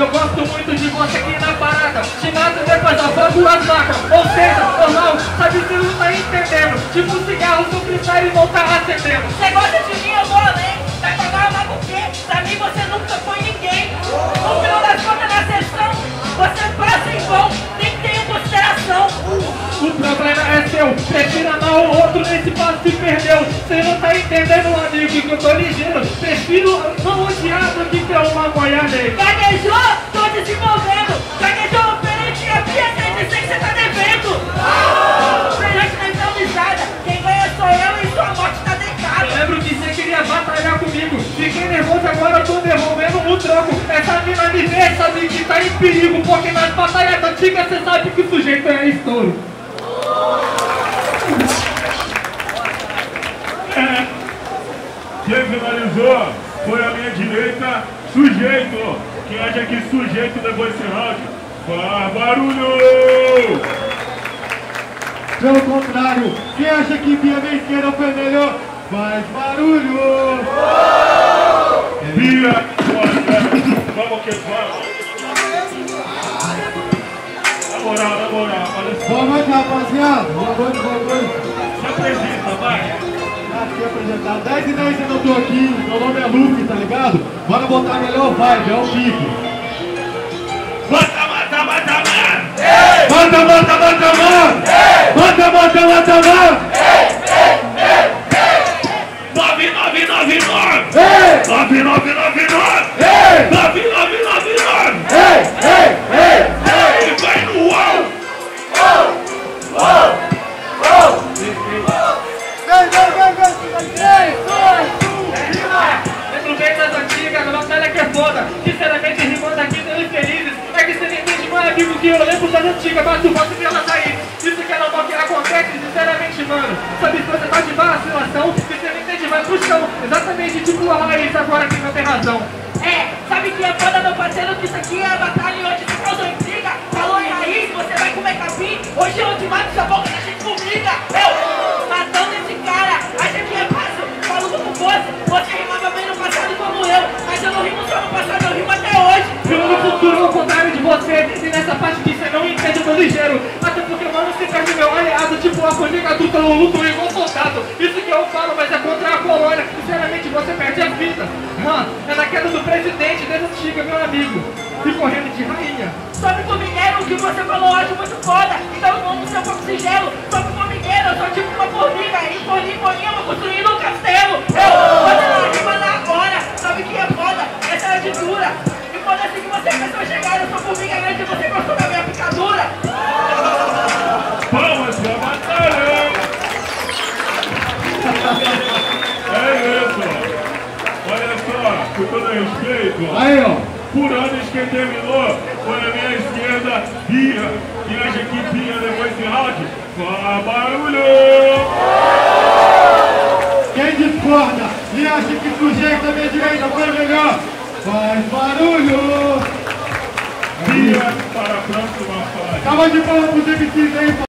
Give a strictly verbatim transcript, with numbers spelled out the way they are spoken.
Eu gosto muito de você aqui na parada. Te mato depois afogo as macas. Ou seja, normal, sabe se não tá entendendo. Tipo cigarro no freestyle e não tá acendendo. Você gosta de mim, eu vou além. Vai pagar uma por quê? Pra mim você nunca foi ninguém. No final das contas na sessão, você passa em vão, nem tenho consideração. O problema é seu, prefiro amar o outro, nesse passo se perdeu. Você não tá entendendo, amigo, que eu tô ligeiro. Prefiro não odiar do que ter uma mulher nele. Gaguejou? Tô desenvolvendo. Gaguejou, perante a minha quer dizer que você tá devendo. Perante nessa amizade, quem ganha sou eu e sua morte tá delicada. Eu lembro que você queria batalhar comigo. Fiquei nervoso, agora eu tô devolvendo o troco. Essa mina me vê, sabe que tá em perigo. Porque nas batalhas antigas você sabe que o sujeito é estouro. É. Quem finalizou foi a minha direita, sujeito. Quem acha que sujeito levou esse round, faz barulho! Pelo contrário, quem acha que Bia minha esquerda foi melhor, faz barulho! Bia, vamos que vamos! Na moral, na moral, olha só. Boa noite, rapaziada! Boa noite, boa noite! Se apresenta, vai! Aqui apresentar dez e dez eu não tô aqui, meu nome é Luke, tá ligado? Bora botar a melhor vibe, é o pique! Mata, mata, mata, mata! Mata, mata, mata, mata! Mata, mata, mata, mata! nove nove nove nove! Ei! nove nove nove nove! Ei! nove nove nove nove! Ei! Ei! Ei! E vai no uau! Vem, vem, vem, vem! três, dois, um, Lembro bem das antigas, a batalha que é foda. Sinceramente, rimando aqui tão infelizes. É que você nem entende, meu amigo, que eu lembro das antigas, mas tu gosta de elas aí. Isso que é normal que acontece, sinceramente, mano. Sabe se você tá de vacilação, se você não entende, vai pro chão. Exatamente, tipo a raiz, agora quem não tem razão. É, sabe que é foda, meu parceiro, que isso aqui é a batalha e hoje se causou intriga. Falou em raiz, você vai comer capim. Hoje eu te mato, sua boca da gente comiga. Eu, matando esse cara, acha que é fácil, falo como fosse. Você rimava bem no passado como eu, mas eu não rimo só no passado, eu rimo até hoje. Rimo no futuro, ao contrário de você. E nessa parte que você não entende, eu tô ligeiro. Até porque, mano, você perde meu aliado. Tipo a formiga adulta, eu luto igual soldado. Isso que eu falo, mas é contra a colônia. Sinceramente, você perde a vida. Hum, é na queda do presidente, desde antiga, meu amigo. E correndo de rainha. Sobre formigueiro, o que você falou eu acho muito foda. Então vamos ser um pouco singelo. Sobre formigueiro, eu sou tipo uma formiga. E forninha, forninha, eu vou construindo um castelo. Eu, fazendo a rima na hora. Sabe que é foda? Essa é a ditadura. E foda assim que você começou a chegar. Eu sou formiga grande e você gostou da minha picadura. Palmas pra batalha! É isso! Olha só, com todo respeito, aí, ó! por anos quem terminou foi a minha esquerda, Bia. E acha que Bia levou esse round? Fala barulho! Quem discorda e acha que sujeito da minha direita foi melhor, faz barulho! Bia para a próxima fase. Calma de palmas pros M Cs aí,